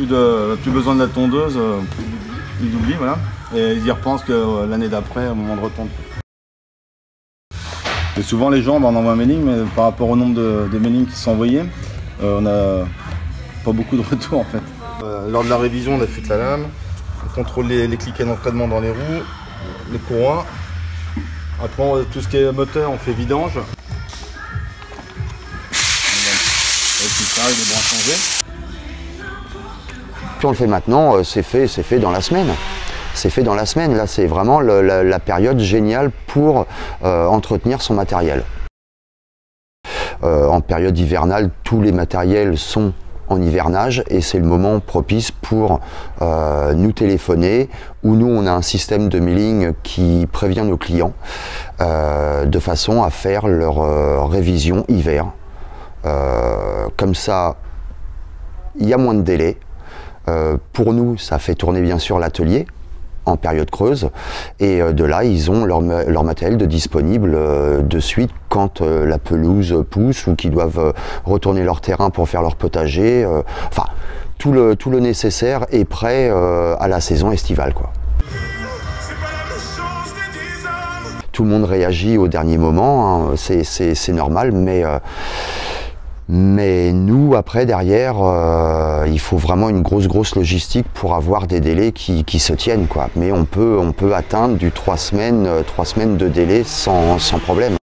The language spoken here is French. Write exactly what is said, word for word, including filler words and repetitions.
plus, de, plus besoin de la tondeuse, euh, ils oublient, voilà. Et ils y repensent que euh, l'année d'après, au moment de retonde. Et souvent les gens, ben, on envoie un mailing, mais par rapport au nombre de, de mailings qui sont envoyés, euh, on n'a pas beaucoup de retours en fait. Euh, lors de la révision, on affûte la lame, on contrôle les, les cliquets d'entraînement dans les roues, les courroies. Après, on, tout ce qui est moteur, on fait vidange. Et puis ça, les bras changés. Puis on le fait maintenant, c'est fait, c'est fait dans la semaine. C'est fait dans la semaine. Là, c'est vraiment le, la, la période géniale pour euh, entretenir son matériel. Euh, en période hivernale, tous les matériels sont en hivernage et c'est le moment propice pour euh, nous téléphoner, où nous on a un système de mailing qui prévient nos clients euh, de façon à faire leur euh, révision hiver. Euh, comme ça, il y a moins de délai. Euh, pour nous, ça fait tourner bien sûr l'atelier en période creuse et euh, de là, ils ont leur, leur matériel de disponible euh, de suite quand euh, la pelouse pousse ou qu'ils doivent euh, retourner leur terrain pour faire leur potager. Euh, enfin, tout le, tout le nécessaire est prêt euh, à la saison estivale, quoi. Tout le monde réagit au dernier moment, hein, c'est normal, mais euh, Mais nous, après, derrière, euh, il faut vraiment une grosse, grosse logistique pour avoir des délais qui, qui se tiennent, quoi. Mais on peut, on peut atteindre du trois semaines, trois semaines de délai sans, sans problème.